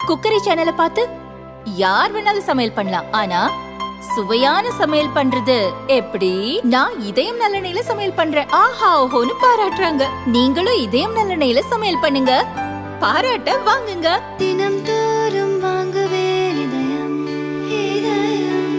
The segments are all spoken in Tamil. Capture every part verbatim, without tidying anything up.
குக்கரி சேனலை பார்த்து யார் வேணாலும் சமையல் பண்ணலாம். ஆனா சுவையான சமையல் பண்றது எப்படி? நான் இதயம் நல்லெண்ணெயில சமையல் பண்றேன். ஆஹா ஓஹோன்னு பாராட்டுறாங்க. நீங்களும் இதயம் நல்லெண்ணெயில சமையல் பண்ணுங்க, பாராட்ட வாங்குங்க. தினம் தோறும் வாங்குவே இதயம் இதயம்.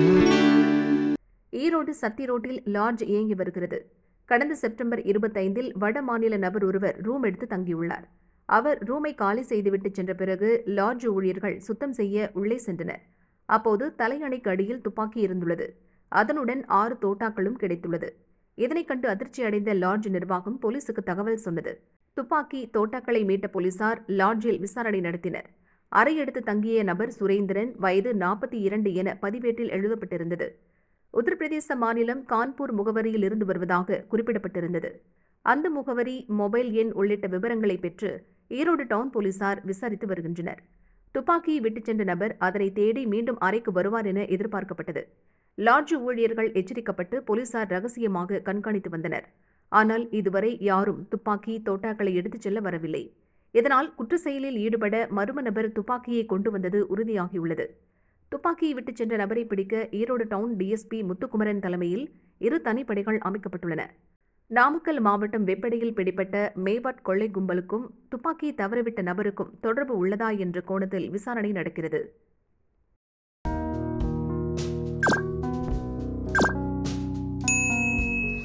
ஈரோடு சத்தி ரோட்டில் லாட்ஜ் இயங்கி வருகிறது. கடந்த செப்டம்பர் இருபத்தைந்தில் வட மாநில நபர் ஒருவர் ரூம் எடுத்து தங்கியுள்ளார். அவர் ரூமை காலி செய்துவிட்டு சென்ற பிறகு லாட்ஜ் ஊழியர்கள் சுத்தம் செய்ய உள்ளே சென்றனர். அப்போது தலையணைக்கு அடியில் துப்பாக்கி இருந்துள்ளது. அதனுடன் ஆறு தோட்டாக்களும் கிடைத்துள்ளது. இதனை கண்டு அதிர்ச்சி அடைந்த லாட்ஜ் நிர்வாகம் போலீசுக்கு தகவல் சொன்னது. துப்பாக்கி தோட்டாக்களை மீட்ட போலீசார் லாட்ஜில் விசாரணை நடத்தினர். அறை எடுத்து தங்கிய நபர் சுரேந்திரன், வயது நாற்பத்தி இரண்டு என பதிவேட்டில் எழுதப்பட்டிருந்தது. உத்தரப்பிரதேச மாநிலம் கான்பூர் முகவரியில் இருந்து வருவதாக குறிப்பிடப்பட்டிருந்தது. அந்த முகவரி, மொபைல் எண் உள்ளிட்ட விவரங்களை பெற்று ஈரோடு டவுன் போலீசார் விசாரித்து வருகின்றனர். துப்பாக்கியை விட்டுச் சென்ற நபர் அதனை தேடி மீண்டும் அறைக்கு வருவார் என எதிர்பார்க்கப்பட்டது. லாட்ஜ் ஊழியர்கள் எச்சரிக்கப்பட்டு போலீசார் ரகசியமாக கண்காணித்து வந்தனர். ஆனால் இதுவரை யாரும் துப்பாக்கி தோட்டாக்களை எடுத்துச் செல்ல வரவில்லை. இதனால் குற்ற செயலில் ஈடுபட மர்ம நபர் துப்பாக்கியை கொண்டு வந்தது உறுதியாகியுள்ளது. துப்பாக்கியை விட்டுச் சென்ற நபரை பிடிக்க ஈரோடு டவுன் டிஎஸ்பி முத்துக்குமரன் தலைமையில் இரு தனிப்படைகள் அமைக்கப்பட்டுள்ளன. நாமக்கல் மாவட்டம் வெப்படையில் பிடிபட்ட மேவாட் கொள்ளை கும்பலுக்கும் துப்பாக்கியை தவறவிட்ட நபருக்கும் தொடர்பு உள்ளதா என்ற கோணத்தில் விசாரணை நடக்கிறது.